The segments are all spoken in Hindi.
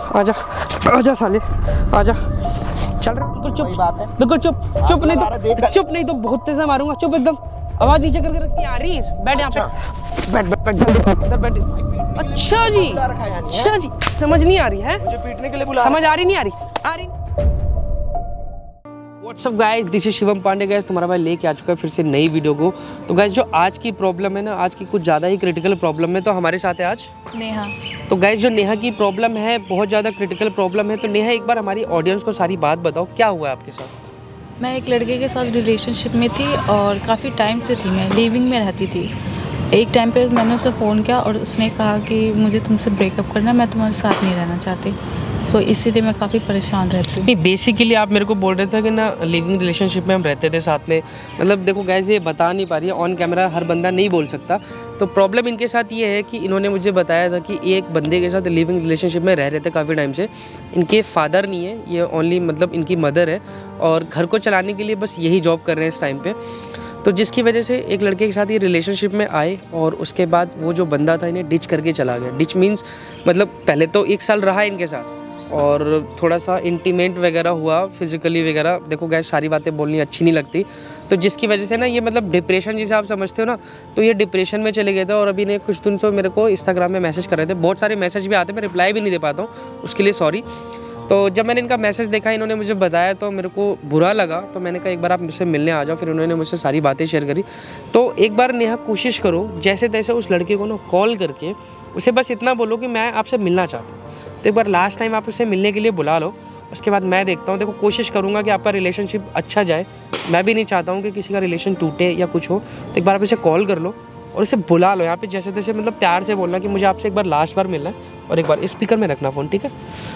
आजा आजा साले आजा। चल रहा बिल्कुल चुप, बात है बिल्कुल चुप। चुप नहीं तो चुप नहीं तो बहुत तेज से मारूंगा। चुप एकदम, आवाज नीचे करके रखी आ रही। बैठ यहाँ पे, बैठ बैठ बैठ इधर बैठ। अच्छा जी, अच्छा जी, समझ नहीं आ रही है मुझे पीटने के लिए बुला, समझ आ रही नहीं आ रही। What's up guys, this is Shivam Pandey. Guys तुम्हारा भाई लेके आ चुका है फिर से नई वीडियो को। तो गाइस जो आज की प्रॉब्लम है ना, आज की कुछ ज़्यादा ही क्रिटिकल प्रॉब्लम है। तो हमारे साथ है आज नेहा। तो गाइस जो नेहा की प्रॉब्लम है बहुत ज़्यादा क्रिटिकल प्रॉब्लम है। तो नेहा एक बार हमारी ऑडियंस को सारी बात बताओ, क्या हुआ है आपके साथ? मैं एक लड़के के साथ रिलेशनशिप में थी और काफ़ी टाइम से थी, मैं लिविंग में रहती थी। एक टाइम पे मैंने उसे फ़ोन किया और उसने कहा कि मुझे तुमसे ब्रेकअप करना है, मैं तुम्हारे साथ नहीं रहना चाहती। तो इसीलिए मैं काफ़ी परेशान रहती हूँ। नहीं, बेसिकली आप मेरे को बोल रहे थे कि ना लिविंग रिलेशनशिप में हम रहते थे साथ में। मतलब देखो गाइस, ये बता नहीं पा रही है ऑन कैमरा, हर बंदा नहीं बोल सकता। तो प्रॉब्लम इनके साथ ये है कि इन्होंने मुझे बताया था कि एक बंदे के साथ लिविंग रिलेशनशिप में रह रहे थे काफ़ी टाइम से। इनके फादर नहीं है, ये ओनली मतलब इनकी मदर है और घर को चलाने के लिए बस यही जॉब कर रहे हैं इस टाइम पे। तो जिसकी वजह से एक लड़के के साथ ये रिलेशनशिप में आए और उसके बाद वो जो बंदा था इन्हें डिच करके चला गया। डिच मीन्स मतलब पहले तो 1 साल रहा इनके साथ और थोड़ा सा इंटीमेट वगैरह हुआ, फिजिकली वगैरह। देखो गैस, सारी बातें बोलनी अच्छी नहीं लगती। तो जिसकी वजह से ना ये मतलब डिप्रेशन जिसे आप समझते हो ना, तो ये डिप्रेशन में चले गए थे। और अभी ने कुछ दिन से मेरे को इंस्टाग्राम में मैसेज कर रहे थे, बहुत सारे मैसेज भी आते हैं, मैं रिप्लाई भी नहीं दे पाता हूँ, उसके लिए सॉरी। तो जब मैंने इनका मैसेज देखा, इन्होंने मुझे बताया तो मेरे को बुरा लगा। तो मैंने कहा एक बार आप मुझसे मिलने आ जाओ। फिर उन्होंने मुझसे सारी बातें शेयर करी। तो एक बार नेहा कोशिश करो जैसे तैसे उस लड़के को ना कॉल करके उसे बस इतना बोलो कि मैं आपसे मिलना चाहता हूँ। तो एक बार लास्ट टाइम आप उसे मिलने के लिए बुला लो, उसके बाद मैं देखता हूँ। देखो कोशिश करूँगा कि आपका रिलेशनशिप अच्छा जाए। मैं भी नहीं चाहता हूँ कि किसी का रिलेशन टूटे या कुछ हो। तो एक बार आप इसे कॉल कर लो और इसे बुला लो यहाँ पे जैसे तैसे, मतलब प्यार से बोलना कि मुझे आपसे एक बार लास्ट बार मिलना है। और एक बार स्पीकर में रखना फ़ोन, ठीक है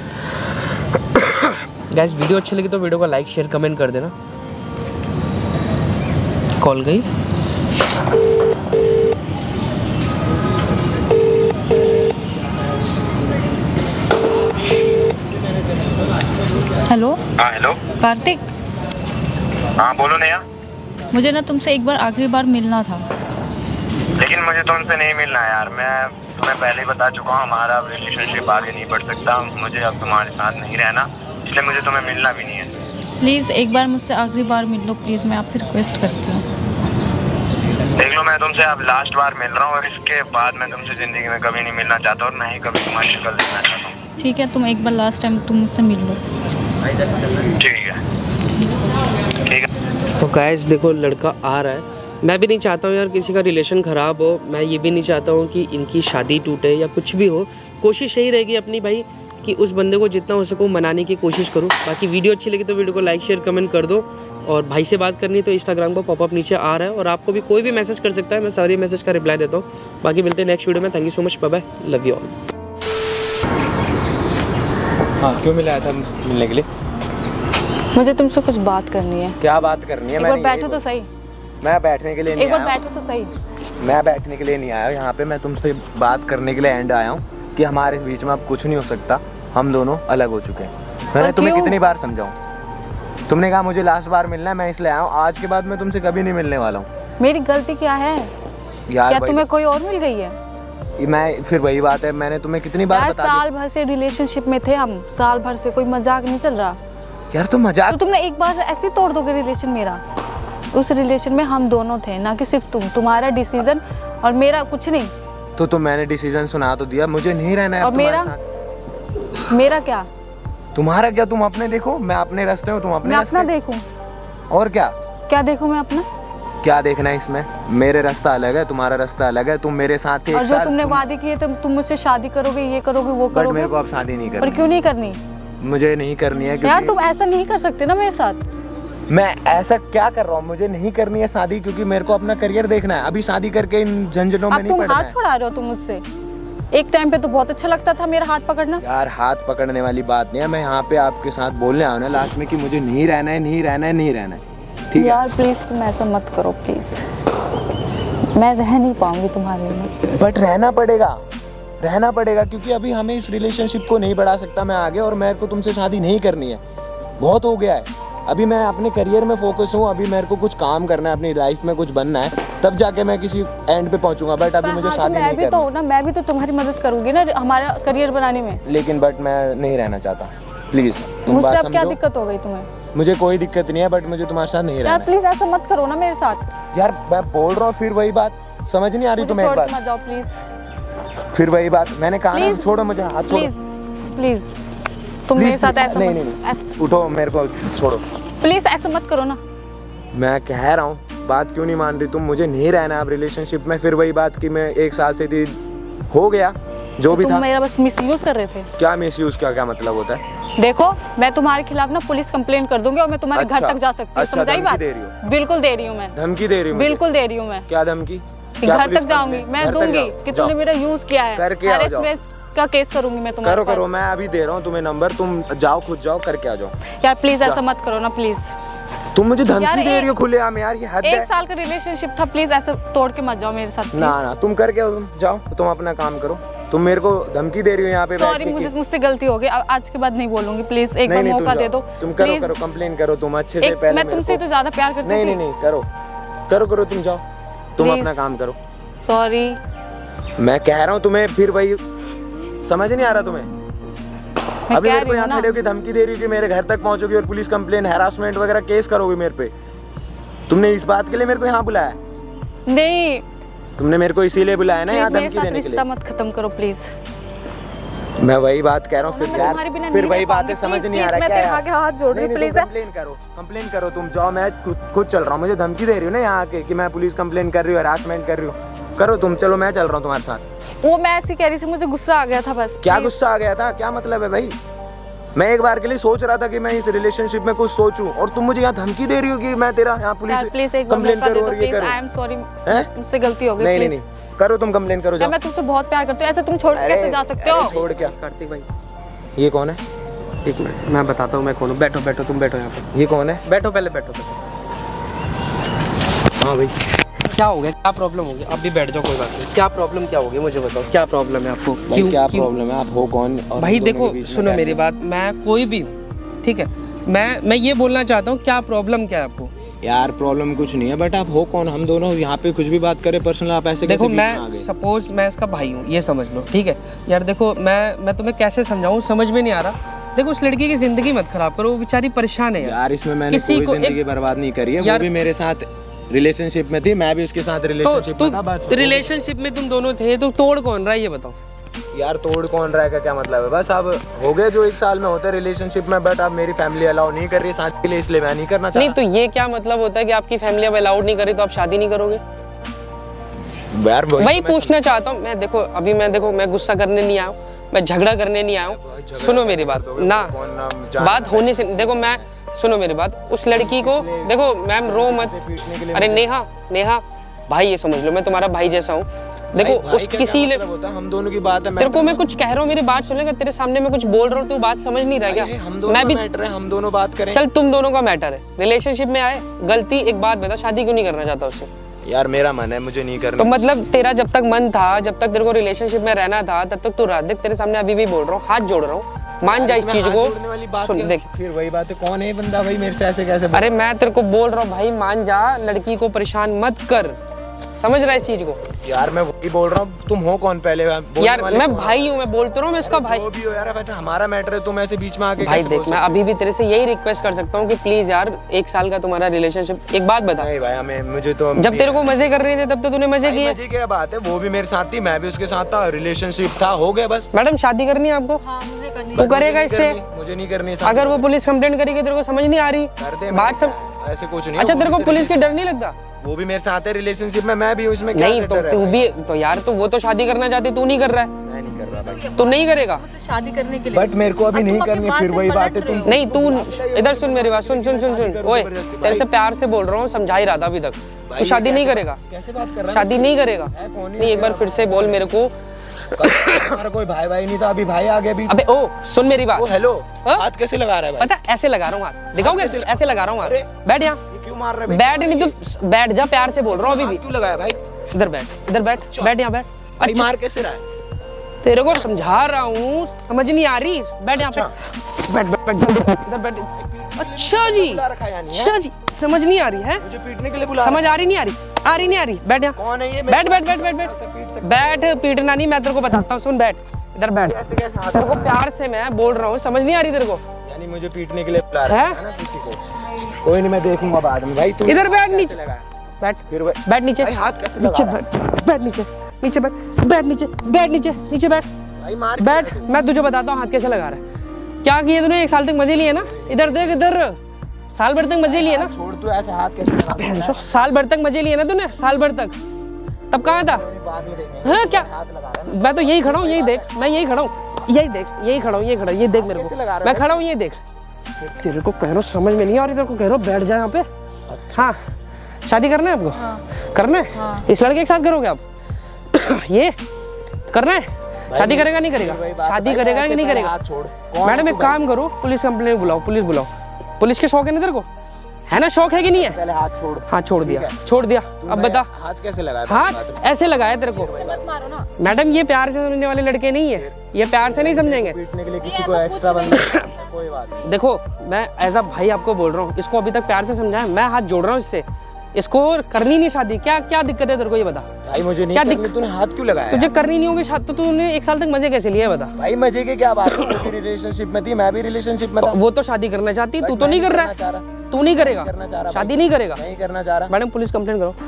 गाइस? वीडियो अच्छी लगी तो वीडियो को लाइक शेयर कमेंट कर देना। कॉल गई। हेलो। हाँ हेलो कार्तिक। हाँ बोलो नेहा। मुझे ना तुमसे एक बार आखिरी बार मिलना था। लेकिन मुझे तुमसे नहीं मिलना है यार। मैं तुम्हें पहले ही बता चुका हूँ, हमारा रिलेशनशिप आगे नहीं बढ़ सकता। मुझे अब तुम्हारे साथ नहीं रहना, इसलिए मुझे तुम्हें मिलना भी नहीं है। प्लीज़ एक बार मुझसे आखिरी बार मिल लो प्लीज़, मैं आपसे रिक्वेस्ट करती हूँ। देख लो, मैं तुमसे अब लास्ट बार मिल रहा हूँ और इसके बाद मैं तुमसे ज़िंदगी में कभी नहीं मिलना चाहता और ना ही कभी तुम्हारी शक्ल देखना चाहता हूँ। ठीक है, तुम एक बार लास्ट टाइम तुम मुझसे मिल लो। ठीक है ठीक है। तो गाइस देखो, लड़का आ रहा है। मैं भी नहीं चाहता हूँ यार किसी का रिलेशन ख़राब हो। मैं ये भी नहीं चाहता हूँ कि इनकी शादी टूटे या कुछ भी हो। कोशिश यही रहेगी अपनी भाई कि उस बंदे को जितना हो सको मनाने की कोशिश करूँ। बाकी वीडियो अच्छी लगी तो वीडियो को लाइक शेयर कमेंट कर दो। और भाई से बात करनी है तो इंस्टाग्राम पर पॉपअप नीचे आ रहा है और आपको भी कोई भी मैसेज कर सकता है, मैं सारी मैसेज का रिप्लाई देता हूँ। बाकी मिलते हैं नेक्स्ट वीडियो में। Thank you so much, bye bye, love you all. हाँ, क्यों मिलाया था मिलने के लिए? मुझे तुमसे कुछ बात करनी है। क्या बात करनी है? एक बार बैठो तो सही। मैं बैठने के लिए नहीं आया। एक बार बैठो तो सही। मैं बैठने के लिए नहीं आया यहाँ पे। मैं तुमसे बात करने के लिए एंड आया हूँ कि हमारे बीच में अब कुछ नहीं हो सकता, हम दोनों अलग हो चुके हैं। मैंने तुम्हें कितनी बार समझाऊं? तुमने कहा मुझे लास्ट बार मिलना है, मैं इसलिए आया हूँ। आज के बाद मैं तुमसे कभी नहीं मिलने वाला हूँ। मेरी गलती क्या है यार? क्या तुम्हें कोई और मिल गई है? मैं फिर वही बात है, मैंने तुम्हें कितनी बार बता दिया। साल भर से रिलेशनशिप में थे हम, साल भर से, कोई मजाक नहीं चल रहा यार। तुम मजाक तो तुमने एक बार ऐसे तोड़ दोगे रिलेशन मेरा? उस रिलेशन में हम दोनों थे, ना कि सिर्फ तुम। तुम्हारा डिसीजन और मेरा कुछ नहीं। तो तुम मैंने डिसीजन सुना तो दिया, मुझे नहीं रहना है अब तुम्हारे साथ। मेरा क्या? तुम्हारा क्या? तुम अपने देखो, मैं अपने रास्ते हूँ, तुम अपने रास्ते। मैं अपना देखूं? और क्या क्या देखूं मैं अपना? क्या देखना है इसमें? मेरे रास्ता अलग है, तुम्हारा रास्ता अलग है। तुम मेरे साथ थे और जो तुमने वादे किए तुम मुझसे शादी करोगे, ये करोगे, वो करोगे। बट मेरे को अब शादी नहीं करनी। पर क्यों नहीं करनी? मुझे नहीं करनी है क्योंकि यार तुम ऐसा नहीं कर सकते ना मेरे साथ। मैं ऐसा क्या कर रहा हूँ? मुझे नहीं करनी है शादी क्योंकि मेरे को अपना करियर देखना है। अभी शादी करके इन झंझटों में नहीं पड़ना है। तुम हाथ छुड़ा रहे हो तुम मुझसे। एक टाइम पे तो बहुत अच्छा लगता था मेरा हाथ पकड़ना। यार हाथ पकड़ने वाली बात नहीं है। मैं यहाँ पे आपके साथ बोलने आया ना लास्ट में कि मुझे नहीं रहना है, नहीं रहना है, नहीं रहना है। ठीक है यार प्लीज तुम ऐसा मत करो प्लीज। मैं रह नहीं पाऊंगी तुम्हारे में। बट रहना पड़ेगा क्योंकि अभी हमें इस रिलेशनशिप को नहीं बढ़ा सकता मैं आगे। और मेरे को तुमसे शादी नहीं करनी है, बहुत हो गया है। अभी मैं अपने करियर में फोकस हूँ, अभी मेरे को कुछ काम करना है, अपनी लाइफ में कुछ बनना है, तब जाके मैं किसी एंड पे पहुंचूंगा। बट अभी मुझे शादी नहीं करनी। तो ना मैं भी तो तुम्हारी मदद करूंगी ना हमारा करियर बनाने में। लेकिन बट मैं नहीं रहना चाहता, प्लीज तुम मुझसे बात अब क्या समझो। दिक्कत हो गई तुम्हें? मुझे कोई दिक्कत नहीं है, बट मुझे तुम्हारे साथ नहीं रहना। यार प्लीज ऐसा मत करो ना मेरे साथ। यार मैं बोल रहा हूँ, फिर वही बात समझ नहीं आ रही तुम्हें? एक बार मत जाओ प्लीज। फिर वही बात मैंने कहा ना, छोड़ो मुझे, हाथ छोड़ो प्लीज प्लीज। तुम मेरे साथ ऐसा नहीं, उठो, मेरे को छोड़ो प्लीज, ऐसा मत करो ना। मैं कह रहा हूँ, बात क्यों नहीं मान रही तुम? मुझे नहीं रहना अब रिलेशनशिप में। फिर वही बात कि मैं 1 साल से थी, हो गया जो भी था। तुम मेरा बस मिसयूज कर रहे थे। क्या मिसयूज का क्या मतलब होता है? देखो मैं तुम्हारे खिलाफ ना पुलिस कंप्लेंट कर दूंगी और मैं तुम्हारे घर तक जा सकती हूँ। समझ आई बात? बिल्कुल दे रही हूँ मैं। धमकी दे रही हूँ? बिल्कुल दे रही हूँ मैं। क्या धमकी? घर तक जाऊंगी मैं, दूंगी कि तुमने मेरा यूज किया है। हैरेसमेंट का केस करूंगी मैं तुम्हारे पास। करो, मैं अभी दे रहा हूँ तुम्हें नंबर, तुम जाओ, खुद जाओ, करके आ जाओ। यार प्लीज ऐसा मत करो ना प्लीज। तुम मुझे धमकी दे रही हो खुलेआम यार, ये हद है। 1 साल का रिलेशनशिप था, प्लीज ऐसे तोड़ के मत जाओ मेरे साथ। ना तुम करके आओ, तुम जाओ, तुम अपना काम करो। तुम मेरे को धमकी दे रही हो यहाँ पे। सॉरी, मुझसे गलती हो गई, आज के बाद नहीं बोलूंगी। प्लीज एक बार मौका दे दो। तुम करो, कंप्लेन करो तुम अच्छे से। पहले मैं तुमसे तो ज्यादा प्यार करती थी। नहीं, करो, तुम जाओ, तुम अपना काम करो। सॉरी, मैं कह रहा हूँ तुम्हें, फिर वही समझ नहीं आ रहा तुम्हें? अभी मेरे को यहाँ खड़े होकर धमकी दे रही है कि मेरे घर तक पहुंचोगी और पुलिस कंप्लेन, हैरासमेंट वगैरह केस करोगे मेरे पे। तुमने इस बात के लिए मेरे को यहाँ बुलाया? नहीं, तुमने मेरे को इसीलिए बुलाया ना यहाँ धमकी देने के लिए। रिश्ता मत खत्म करो प्लीज। मैं वही बात कह रहा हूँ, फिर वही बातें समझ नहीं आ रहा है। मैं आगे हाथ जोड़ रही हूँ, प्लीज कंप्लेन करो तुम, जाओ, मैं खुद चल रहा हूँ। मुझे धमकी दे रही हो ना यहाँ आके कि मैं पुलिस कंप्लेन कर रही हूँ, हैरासमेंट कर रही हूँ। करो तुम, चलो मैं चल रहा हूँ तुम्हारे साथ। वो मैं ऐसी कह रही थी, मुझे गुस्सा आ गया था बस। क्या गुस्सा आ गया था? क्या मतलब है भाई? मैं एक बार के लिए सोच रहा था कि मैं इस रिलेशनशिप में कुछ सोचूं, और तुम मुझे यहाँ धमकी दे रही हो कि मैं तेरा यहाँ पुलिस कंप्लेन करूँ और ये करूँ। आई एम सॉरी, मुझसे गलती हो गई। नहीं, करो तुम कंप्लेन करो, जाओ। मैं तुमसे बहुत प्यार करती हूँ, ऐसे तुम छोड़ के कैसे जा सकते हो? छोड़ क्या? कार्तिक भाई, ये कौन है? 1 मिनट मैं बताता हूँ मैं कौन हूँ। बैठो, तुम बैठो यहाँ पे। ये कौन है? बैठो पहले, बैठो। हाँ भाई, क्या हो गया? क्या प्रॉब्लम हो गया? अब भी बैठ जाओ, कोई बात नहीं। क्या प्रॉब्लम क्या हो गई मुझे बताओ, क्या प्रॉब्लम है आपको? क्यों क्या प्रॉब्लम है? आप हो कौन? भाई देखो, सुनो मेरी बात, मैं कोई भी हूँ, ठीक है? मैं ये बोलना चाहता हूँ, क्या प्रॉब्लम क्या है आपको? यार प्रॉब्लम कुछ नहीं है, बट आप हो कौन? हम दोनों यहाँ पे कुछ भी बात करें पर्सनल, आप ऐसे देखो, मैं सपोज मैं इसका भाई हूँ, ये समझ लो, ठीक है? यार देखो, मैं तुम्हें कैसे समझाऊँ, समझ में नहीं आ रहा। देखो, उस लड़की की जिंदगी मत खराब करो, वो बेचारी परेशान है यार। इसमें मैंने कोई जिंदगी बर्बाद नहीं करी है। वो भी मेरे साथ रिलेशनशिप में थी, मैं भी उसके साथ रिलेशनशिप में था। बस रिलेशनशिप में तुम दोनों थे, तो तोड़ कौन रहा है ये बताओ? यार तोड़ कौन रहा है का क्या मतलब है? बस अब हो गए जो 1 साल में होते रिलेशनशिप में, बट अब मेरी फैमिली अलाउ नहीं कर रही शादी के लिए, इसलिए मैं नहीं करना चाहता। नहीं, तो ये क्या मतलब होता है कि आपकी फैमिली अब अलाउड नहीं करी तो आप शादी नहीं करोगे? यार वही पूछना चाहता हूँ मैं। देखो, अभी मैं गुस्सा करने नहीं आया हूँ, मैं झगड़ा करने नहीं आया हूँ। सुनो मेरी बात ना, बात होने से देखो, मैं सुनो मेरी बात। उस लड़की को देखो, मैम रो मत। अरे नेहा भाई, ये समझ लो मैं तुम्हारा भाई जैसा हूँ। देखो, उस किसी हम दोनों की बात है। तेरे को मैं कुछ कह रहा हूँ, मेरी बात सुनेगा? तेरे सामने मैं कुछ बोल रहा हूँ, तू बात समझ नहीं रहा क्या? मैं भी हम दोनों बात करें। चल, तुम दोनों का मैटर है, रिलेशनशिप में आए, गलती। एक बात बता, शादी क्यों नहीं करना चाहता उससे? यार मेरा मन है, मुझे नहीं करना। तो मतलब तेरा जब तक मन था, जब तक तेरे को रिलेशनशिप में रहना था, तब तक तू रहा। देख, तेरे सामने अभी भी बोल रहा हूँ, हाथ जोड़ रहा हूँ, मान जा इस चीज को। सुन, देख, फिर वही बात है, कौन है बंदा भाई मेरे से ऐसे कैसे? अरे मैं तेरे को बोल रहा हूँ भाई, मान जा, लड़की को परेशान मत कर। समझ रहा है इस चीज को? यार मैं वही बोल रहा हूँ, तुम हो कौन पहले? यार मैं भाई हूँ, मैं बोलता रहा हूँ, मैं इसका भाई भी हो यार। बेटा हमारा मैटर है, तुम ऐसे बीच में आके भाई देख, मैं अभी भी तेरे से यही रिक्वेस्ट कर सकता हूँ कि प्लीज यार, 1 साल का तुम्हारा रिलेशनशिप। एक बात बता भाई, हमें मुझे तो जब तेरे को मजे कर रहे थे तब तो तूने मजे किए। मजे की बात है, वो भी मेरे साथ थी, मैं भी उसके साथ था, रिलेशनशिप था, हो गया बस। मैडम, शादी करनी है आपको? हाँ, मुझे करनी है। तू करेगा इससे? मुझे नहीं करनी। अगर वो पुलिस कंप्लेंट करेगी, तेरे को समझ नहीं आ रही बात? ऐसे कुछ नहीं। अच्छा, तेरे को पुलिस के डर नहीं लगता? वो भी मेरे साथ है रिलेशनशिप में, मैं भी हूँ इसमें। नहीं तो तू भी तो यार, तो वो तो शादी करना चाहती, तू नहीं कर रहा है? मैं नहीं कर रहा भाई। तू नहीं करेगा? शादी करने के लिए बट मेरे को अभी नहीं करनी। फिर वही बात है, तुम नहीं, तू इधर सुन मेरी बात, सुन। ओए, तेरे से प्यार से बोल रहा हूँ, समझा ही रहा था अभी तक। तू शादी नहीं करेगा? कैसे बात कर रहा है? शादी नहीं करेगा? नहीं, एक बार फिर से बोल मेरे को। हमारा कोई भाई नहीं था, अभी भाई आ गया अभी। अबे ओ, सुन मेरी बात। हेलो, हाथ कैसे लगा रहा है भाई? पता, ऐसे लगा रहा हूँ हाथ, दिखाओगे? ऐसे लगा रहा हूँ हाथ। बैठ यहाँ। क्यों मार रहा है? बैठ नहीं तो बैठ जा, प्यार से बोल रहा हूँ अभी भी। क्यों लगाया भाई? इधर बैठ, बैठ यहाँ, बैठ। भाई मार कैसे रहा है? तेरे को समझा रहा हूँ, समझ नहीं आ रही। बैठ यहाँ पे, बैठ बैठ बैठ इधर बैठ। अच्छा जी, अच्छा जी, समझ नहीं आ रही है, मुझे पीटने के लिए बुला, समझ आ रही नहीं आ रही, आ रही नहीं आ रही। बैठ यहाँ, कौन है ये? बैठ बैठ बैठ बैठ बैठ बैठ, पीटना नहीं, मैं तेरे को बताता हूँ, सुन बैठ इधर बैठ। तेरे को प्यार से मैं बोल रहा हूँ, समझ नहीं आ रही तेरे को? यानी मुझे पीटने के लिए बुला रहा है ना किसी को? कोई नहीं, मैं देखूंगा बाद में। भाई तू इधर बैठ, नीचे बैठ, फिर बैठ नीचे, हाथ कैसे नीचे लगा? बैठ, बैठ नीचे, नीचे बैठ, बैठ नीचे, बैठ नीचे, नीचे बैठ, भाई मार बैठ। मैं तुझे बताता हूँ हाथ कैसे लगा रहा है। क्या किए तूने? 1 साल तक मजे लिए ना, इधर देख, इधर साल भर तक मजे लिए ना। छोड़, तू ऐसे हाथ कैसे लगा? साल भर तक मजे लिए ना तूने, साल भर तक। तब कहाँ था? बाद में देखेंगे। हाँ क्या? हाथ लगा रहा है। मैं तो यही खड़ा हूँ, यही देख, मैं यही खड़ा हूँ, यही देख, यही खड़ा हूँ, यही खड़ा, ये देख मेरे कैसे को, लगा रहा है मैं खड़ा हूँ, ये देख। तेरे को कह रहा हूँ समझ में नहीं आ रही, तेरे को कह रहा हूँ बैठ जा यहाँ पे। हाँ, शादी करना है आपको? हाँ। करना है? हाँ। इस लड़के के साथ करोगे आप? ये करना है? शादी करेगा नहीं करेगा? शादी करेगा कि नहीं करेगा? हाथ छोड़। मैडम एक काम करो, पुलिस कंप्लेंट बुलाओ, पुलिस बुलाओ। पुलिस के शौक है ना तेरे को? है ना शौक, है कि नहीं है? पहले हाथ छोड़। हाँ छोड़ दिया, छोड़ दिया। अब बता, हाथ कैसे लगाया? हाथ ऐसे लगाया तेरे को? मत मारो ना। मैडम ये प्यार से समझने वाले लड़के नहीं है, ये प्यार से नहीं समझेंगे। पीटने के लिए किसी को एक्स्ट्रा बंदा कोई बात नहीं। देखो मैं एज अ भाई आपको बोल रहा हूँ, इसको अभी तक प्यार से समझाया, मैं हाथ जोड़ रहा हूँ इससे, इसको करनी नहीं शादी। क्या क्या दिक्कत है तेरे को ये बता? भाई मुझे नहीं क्या करनी, तूने हाथ क्यों लगाया? तुझे करनी नहीं होगी शादी तो तूने 1 साल तक मजे कैसे लिए बता? भाई मजे की क्या बात है? वो भी रिलेशनशिप में थी, मैं भी रिलेशनशिप में था। वो तो शादी करना चाहती, तू तो नहीं कर रहा है, तू नहीं करेगा, करना चाह रहा, शादी नहीं करेगा। नहीं करना चाह रहा। मैडम पुलिस कंप्लेंट करो,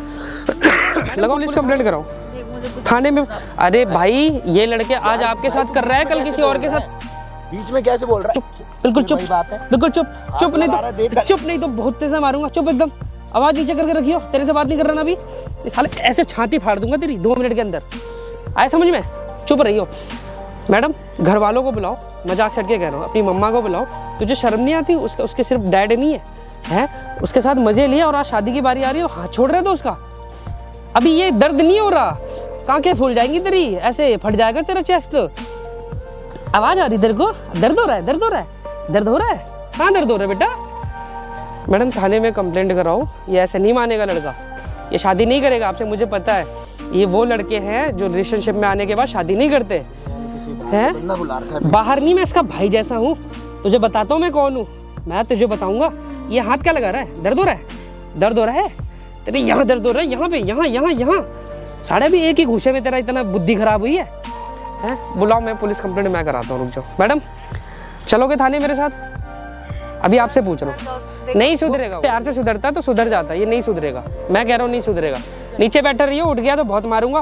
लगाओ पुलिस कंप्लेंट कराओ थाने में। अरे भाई ये लड़के आज आपके साथ कर रहा है, कल किसी और के साथ। बीच में कैसे बोल रहा है? बिल्कुल चुप, वही बात है। बिल्कुल चुप, चुप नहीं लगा रहा है, तो देख। चुप नहीं तो बहुत तेज से मारूंगा, चुप एकदम। आवाज नीचे करके रखियो, तेरे से बात नहीं कर रहा ना अभी, साले ऐसे छाती फाड़ दूंगा तेरी 2 मिनट के अंदर। आए समझ में? चुप रहियो। मैडम घर वालों को बुलाओ, मजाक छट के कह रहा हूँ, अपनी मम्मा को बुलाओ। तुझे शर्म नहीं आती? उसके सिर्फ डैड नहीं है, हैं? उसके साथ मजे लिए और आज शादी की बारी आ रही है, हाथ छोड़ रहे तो उसका। अभी ये दर्द नहीं हो रहा, कांखें फूल जाएंगी तेरी, ऐसे फट जाएगा तेरा चेस्ट। आवाज आ रही तेरे को? दर्द हो रहा है, दर्द हो रहा है, दर्द हो रहा है? कहाँ दर्द हो रहा है बेटा? मैडम थाने में कंप्लेंट कराओ, ये ऐसे नहीं मानेगा लड़का, ये शादी नहीं करेगा आपसे, मुझे पता है। ये वो लड़के हैं जो रिलेशनशिप में आने के बाद शादी नहीं करते हैं। बाहर नहीं, मैं इसका भाई जैसा हूँ, तुझे बताता हूँ मैं कौन हूँ, मैं तुझे बताऊंगा। ये हाथ क्या लगा रहा है? दर्द हो रहा है? दर्द हो रहा है तेरे? यहाँ दर्द हो रहा है, यहाँ पे, यहाँ यहाँ यहाँ साढ़े भी एक ही घूसे में तेरा इतना बुद्धि खराब हुई है? बुलाओ, मैं पुलिस कंप्लेंट मैं कराता हूँ, रुक जाओ। मैडम चलोगे थाने मेरे साथ? अभी आपसे पूछ रहा हूँ। नहीं सुधरेगा, प्यार से सुधरता तो सुधर जाता, ये नहीं सुधरेगा, मैं कह रहा हूँ नहीं सुधरेगा। नीचे बैठा रहियो, उठ गया तो बहुत मारूंगा,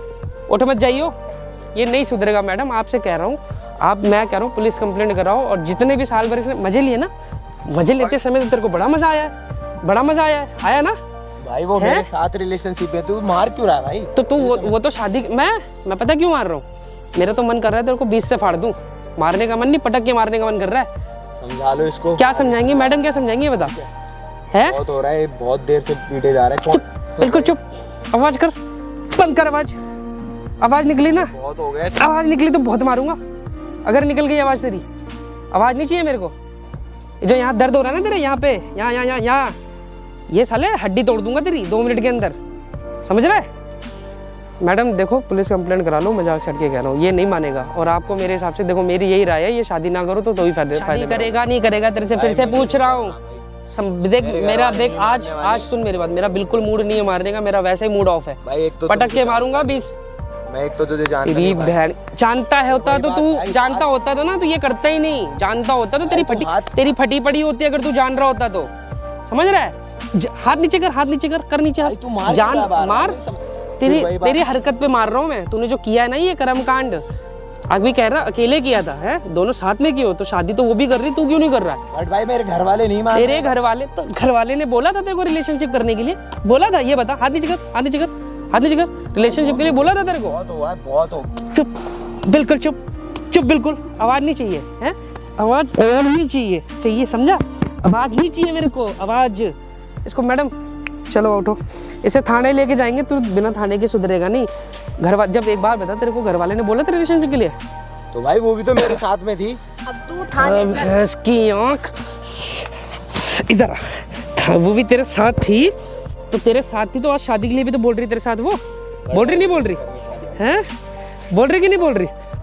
उठ मत जाइयो, ये नहीं सुधरेगा। मैडम आपसे कह रहा हूँ, मैं कह रहा हूँ पुलिस कंप्लेंट कराओ। और जितने भी साल भर इसने मजे लिए ना, मजे लेते समय तो तेरे को बड़ा मजा आया है, बड़ा मजा आया ना भाई? वो मेरे साथ रिलेशनशिप है, तू मार क्यों रहा है भाई? तो तू वो तो शादी, मैं पता क्यों मार रहा हूँ? मेरा तो मन कर रहा है तेरे को 20 से फाड़ दूं, मारने का मन नहीं, पटक के मारने का मन कर रहा है। समझा लो इसको। क्या समझाएंगे मैडम, क्या समझाएंगे बता? है बहुत हो रहा है, बहुत देर से पीटे जा रहा है। चुप, बिल्कुल चुप, आवाज कर, बंद कर आवाज। आवाज निकली ना, बहुत हो गया। आवाज निकली तो बहुत मारूंगा। अगर निकल गई आवाज तेरी, आवाज नहीं चाहिए मेरे को। जो यहाँ दर्द हो रहा है ना तेरे, यहाँ पे, यहाँ, ये साले हड्डी तोड़ दूंगा तेरी 2 मिनट के अंदर, समझ रहा है? मैडम देखो पुलिस कंप्लेंट करा लो, मजाक छट के कह रहा हूँ, ये नहीं मानेगा। और आपको मेरे हिसाब से, देखो मेरी यही राय है, ये शादी ना करो तो ही फायदा करेगा, नहीं करेगा तेरे से फिर से पूछ रहा हूँ। देख मेरा, देख आज सुन मेरी बात, मेरा बिल्कुल मूड नहीं है मारने का, मेरा वैसे ही मूड ऑफ है भाई। एक तो पटक के मारूंगा 20। मैं एक तो तुझे जानता तेरी बहन जानता है होता तो तू जानता होता तो ना, तू ये करता ही नहीं। जानता होता तो तेरी फटी पड़ी होती अगर तू जान रहा होता तो, समझ रहा है? हाथ नीचे कर, हाथ नीचे कर नीचे हाथ, जान मार। तेरी हरकत पे मार रहा हूँ मैं, तूने जो किया है ना ये कर्म कांड, अभी कह रहा अकेले किया था, है दोनों साथ में किए हो, तो शादी तो वो भी कर रही, तू क्यों नहीं कर रहा है? बट भाई मेरे घर वाले नहीं मान। तेरे घर वाले तो, घर वाले ने बोला था तेरे को रिलेशनशिप करने के लिए, बोला था? ये बता, हाथ नीचे कर, हाथ नीचे कर, हाथ नीचे कर, रिलेशनशिप के लिए बोला था तेरे को? बहुत हुआ, बहुत हो। चुप, बिल्कुल चुप, चुप बिल्कुल, आवाज नहीं चाहिए, है आवाज नहीं चाहिए, समझा? आवाज नहीं चाहिए मेरे को, आवाज। इसको मैडम चलो उठो, इसे थाने लेके जाएंगे, तू बिना थाने के सुधरेगा नहीं। जब एक बार बता, तेरे को घर वाले ने बोला था रिलेशनशिप के लिए? तो भाई वो भी तो मेरे साथ में थी। अब तू थाने भैंस की आंख इधर आ, वो भी तेरे साथ थी, तो तेरे साथ थी तो आज शादी के लिए भी तो बोल रही तेरे साथ, वो बोल रही नहीं बोल रही है? बोल रही कि नहीं बोल रही?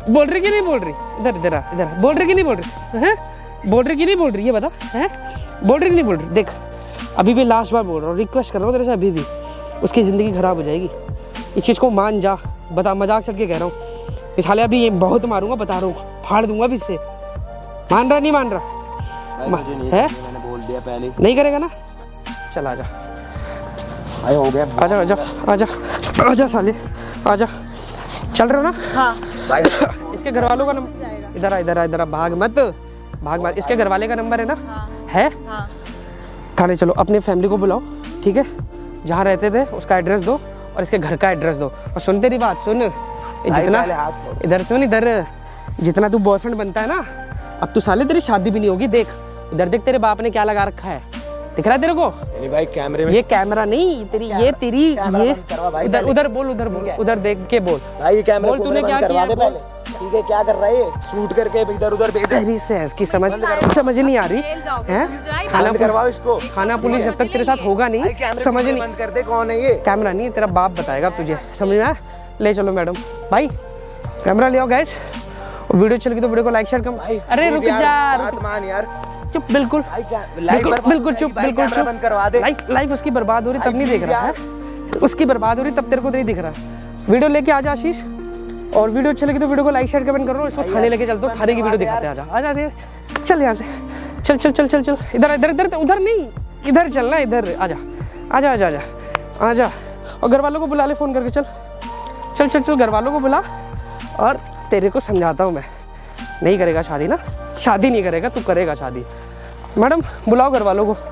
बोल रही कि नहीं बोल रही? इधर इधर आ, इधर बोल रही कि नहीं बोल रही? हैं बोल रही कि नहीं बोल रही ये बता? हैं बोल रही कि नहीं बोल रही? देख अभी भी लास्ट बार बोल रहा हूँ, रिक्वेस्ट कर रहा हूँ तेरे से, अभी भी उसकी ज़िंदगी ख़राब हो जाएगी। इस चीज़ को मान जा, बता, मजाक करके कह रहा हूँ। इस हाले अभी ये बहुत मारूंगा, बता रहा हूँ, फाड़ दूंगा भी इससे। मान रहा नहीं मान रहा? है मैंने बोल दिया पहले। नहीं करेगा ना? चल आजा, आया हो गया। आजा आजा आजा आजा साले आजा। चल रहे हो ना? हाँ। इसके घर वालों का नंबर, इधर आ इधर आ इधर आ, भाग मत भाग मत। इसके घर वाले का नंबर है ना? हाँ। है? हाँ। थाने चलो, अपने फैमिली को बुलाओ, ठीक है? जहाँ रहते थे उसका एड्रेस दो और इसके घर का एड्रेस दो। और सुन तेरी बात सुन, जितना इधर सुन, इधर जितना तू बॉयफ्रेंड बनता है ना, अब तू साले तेरी शादी भी नहीं होगी। देख इधर देख, तेरे बाप ने क्या लगा रखा है, दिख रहा है तेरे को? भाई कैमरे में, ये कैमरा नहीं तेरी, ये तेरी, ये उधर उधर बोल, उधर बोल, उधर देख के बोल। भाई ये कैमरा बोल तूने क्या किया है? बोल। ठीक है, क्या कर रहा है ये? शूट करके इधर उधर भेज। तेरी सेंस की समझ नहीं आ रही है? खाना करवाओ इसको। खाना पुलिस जब तक तेरे साथ होगा नहीं, समझ नहीं। बंद कर दे, कौन है ये? कैमरा नहीं, तेरा बाप बताएगा तुझे, समझ में आया? ले चलो मैडम, भाई कैमरा ले आओ गैस। और वीडियो चल गई तो वीडियो को लाइक शेयर कर। अरे रुक जा, बात मान यार, चुप, बिल्कुल बिल्कुल चुप, बिल्कुल चुप। बंद करवा दे। लाइफ उसकी बर्बाद हो रही तब नहीं देख रहा है, उसकी बर्बाद हो रही तब तेरे को नहीं दिख रहा। वीडियो लेके आजा आशीष, और वीडियो अच्छी लगी तो वीडियो को लाइक शेयर कमेंट करो। इसको खाने लेके चलते हो, खाने की वीडियो दिखाते हैं। आजा आजा दे, चल यहाँ से, चल चल चल चल चल, इधर इधर इधर, उधर नहीं, इधर चलना, इधर आजा आजा आजा आजा आजा। और घर वालों को बुला ले फ़ोन करके, चल चल चल चल, घर वालों को बुला। और तेरे को समझाता हूँ मैं, नहीं करेगा शादी ना, शादी नहीं करेगा तू, करेगा शादी। मैडम बुलाओ घर वालों को।